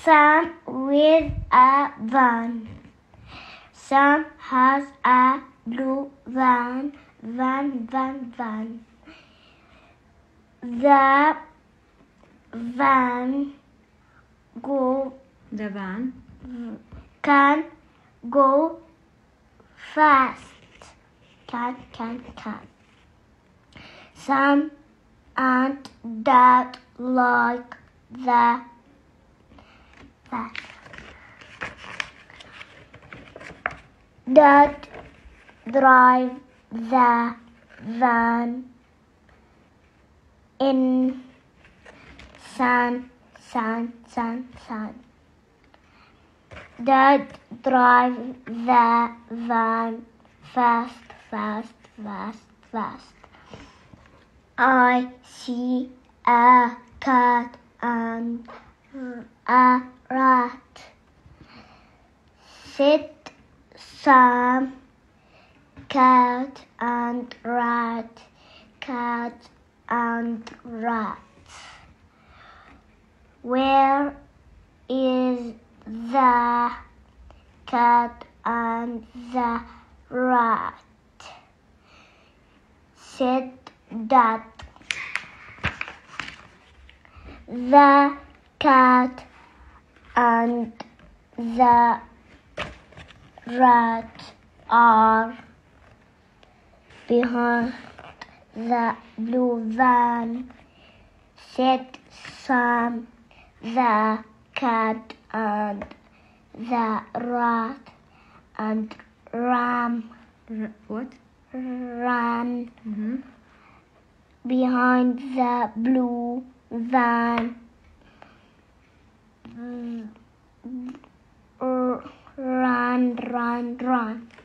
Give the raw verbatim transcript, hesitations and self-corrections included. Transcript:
Sam with a van. Sam has a blue van, van, van, van. The van go The van can go fast. Can, can, can. Sam and Dad like the that. Dad drive the van in sun, sun, sun, sun. Dad drive the van fast, fast, fast, fast. I see a cat and a rat. Sit Sam, cat and rat, cat and rat. Where is the cat and the rat? Said Dad. The cat and the rat are behind the blue van, said Sam. The cat and the rat and ram R- what? ran Mm-hmm. behind the blue van. R- Run, run, run.